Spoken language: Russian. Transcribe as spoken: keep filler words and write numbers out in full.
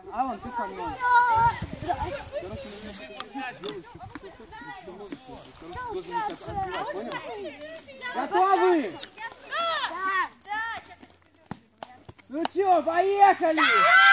А вон, ты со мной. Готовы? Ну чё, поехали!